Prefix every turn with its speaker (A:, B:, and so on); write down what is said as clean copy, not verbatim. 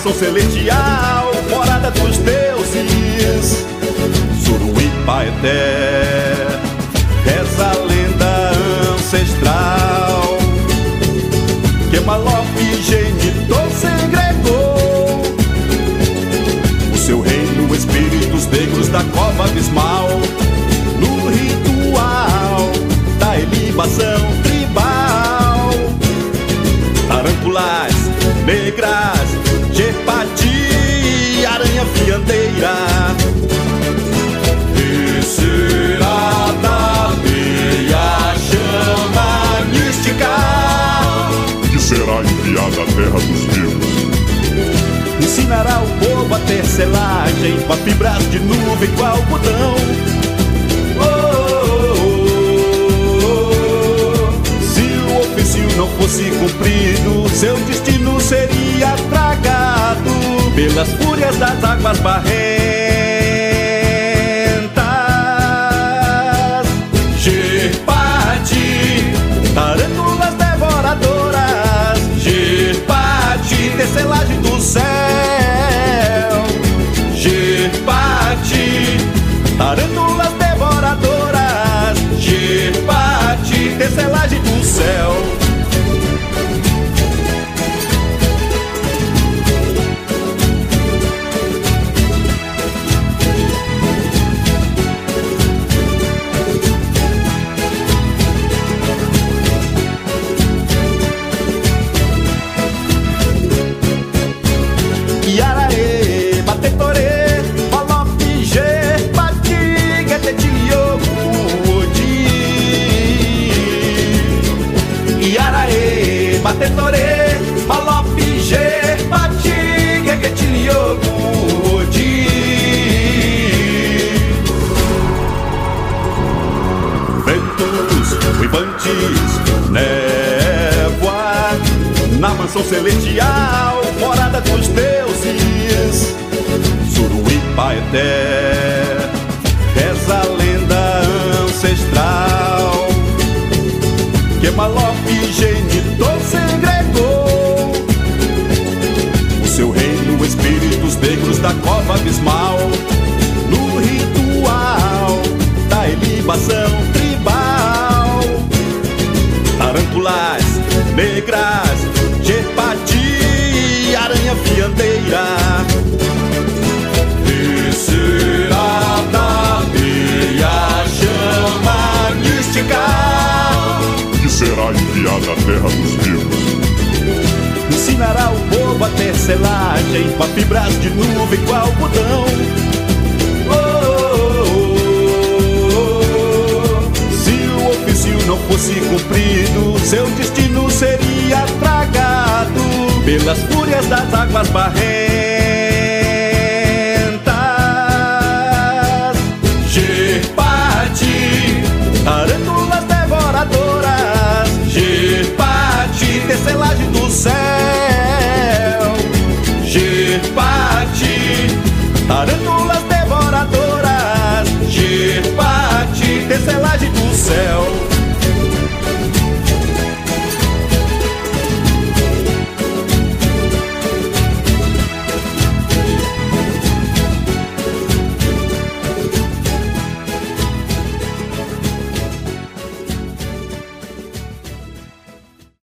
A: mansão celestial, morada dos deuses, Suruí-Paeté. Reza a lenda ancestral que Malope genitor segregou o seu reino, espíritos negros da cova abismal, no ritual da elibação tribal. Tarântulas negras, Jepati, aranha fiandeira, descerá da meia chama mística,
B: que será enviada à terra dos vivos.
A: Ensinará o povo a ter selagem com a fibras de nuvem com algodão. Se o ofício não fosse cumprido, seu destino seria tragado pelas fúrias das águas barrentas. Jepati, tarântulas devoradoras, Jepati, tecelagem do céu. Jepati, tarântulas devoradoras, Jepati, tecelagem do céu. Iaraê, Batetorê, Malope, Jepati, Getetiliogo, Odi. Iaraê, Batetorê, Malope, Jepati, Getetiliogo, Odi. Ventos uivantes, névoa, na mansão celestial, morada dos deuses, Suruí-Paeté. Reza a lenda ancestral que Malope genitor segregou o seu reino, espíritos negros da cova abismal, no ritual da elibação tribal. Tarântulas negras, Jepati, aranha fiandeira, descerá da meia chama mística,
B: que será enviada à terra dos vivos.
A: ensinará o povo a ter selagem com a fibras de nuvem com algodão. Se o ofício não fosse cumprido, seu destino seria tragado pelas fúrias das águas barrentas. Jepati, tarântulas devoradoras, Jepati, tecelagem do céu. Jepati, tarântulas devoradoras, Jepati, tecelagem do céu.